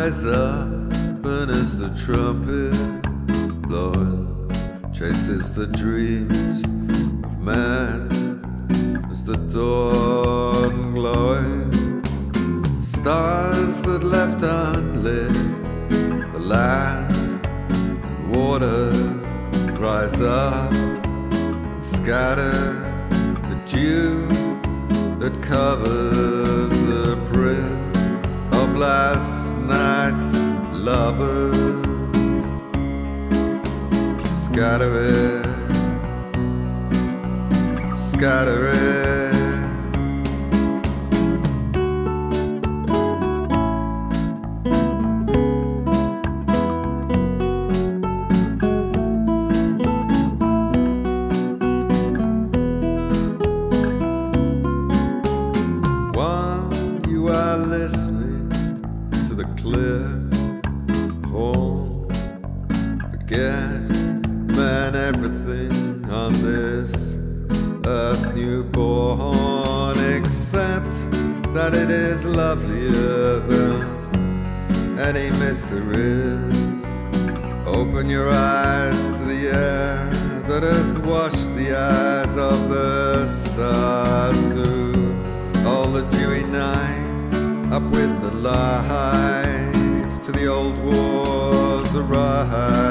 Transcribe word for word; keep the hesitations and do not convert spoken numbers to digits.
rise up, and as the trumpet blowing chases the dreams of man, as the dawn glowing, stars that left unlit, the land and water rise up and scatter the dew that covers the print of last night's lovers. Scatter it, scatter it. Listening to the clear horn, forget man everything on this earth newborn, except that it is lovelier than any mysteries. Open your eyes to the air that has washed the eyes of the stars through all the dewy night. Up with the light to the old wars arise.